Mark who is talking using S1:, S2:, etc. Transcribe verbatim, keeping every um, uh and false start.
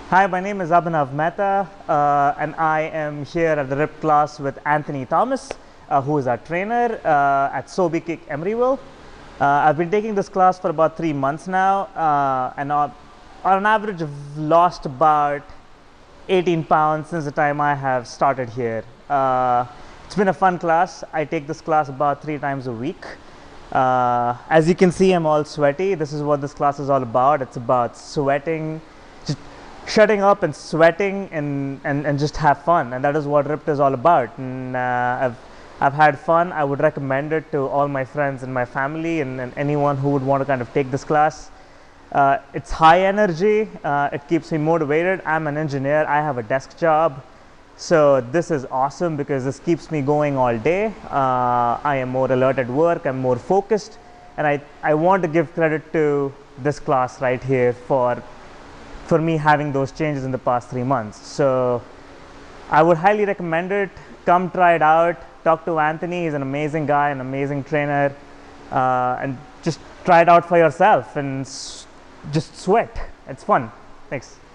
S1: Hi, my name is Abhinav Mehta, uh, and I am here at the R I P class with Anthony Thomas, uh, who is our trainer uh, at SobiKick Emeryville. Uh, I've been taking this class for about three months now, uh, and on, on average, I've lost about eighteen pounds since the time I have started here. Uh, it's been a fun class. I take this class about three times a week. Uh, as you can see, I'm all sweaty. This is what this class is all about. It's about sweating, just shutting up and sweating and, and, and just have fun. And that is what R I P is all about. And uh, I've, I've had fun. I would recommend it to all my friends and my family and, and anyone who would want to kind of take this class. Uh, it's high energy. Uh, it keeps me motivated. I'm an engineer. I have a desk job. So this is awesome because this keeps me going all day. Uh, I am more alert at work. I'm more focused. And I, I want to give credit to this class right here for, for me having those changes in the past three months. So I would highly recommend it. Come try it out. Talk to Anthony. He's an amazing guy, an amazing trainer. Uh, and just try it out for yourself and just sweat. It's fun. Thanks.